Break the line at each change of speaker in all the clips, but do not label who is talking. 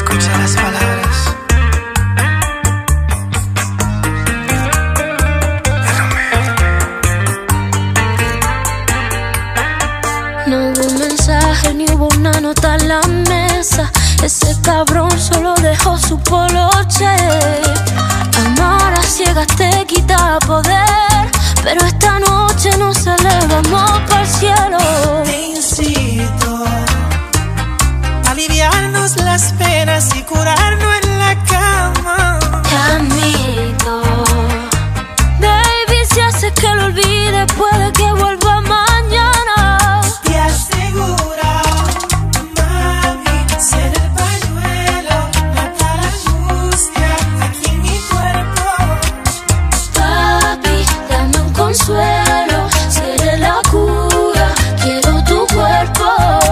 Escucha las palabras de Romeo.
No hubo un mensaje ni hubo una nota en la mesa. Ese cabrón solo dejó su poloche. Amar a ciegas te quita poder, pero esta noche nos elevamos para el cielo.
Te incito a aliviarnos las penas y curarnos en la cama.
Te admito, baby, si haces que lo olvide, puede que vuelva mañana.
Te aseguro, mami, ser el pañuelo, matar la angustia aquí en mi cuerpo.
Papi, dame un consuelo, seré la cura, quiero tu cuerpo.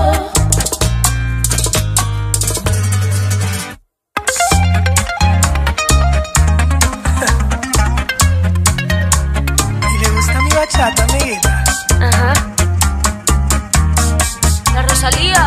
¿Y le gusta mi bachata, amiguita?
Ajá. La Rosalía.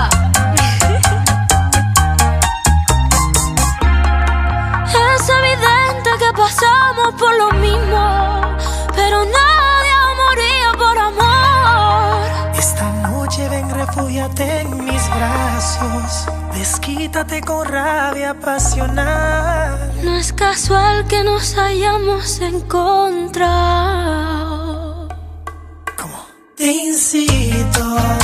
Es evidente que pasamos por lo mismo, pero nadie moría por amor.
Esta noche ven, refúgiate en mis brazos. Desquítate con rabia pasional.
No es casual que nos hayamos encontrado.
Te incito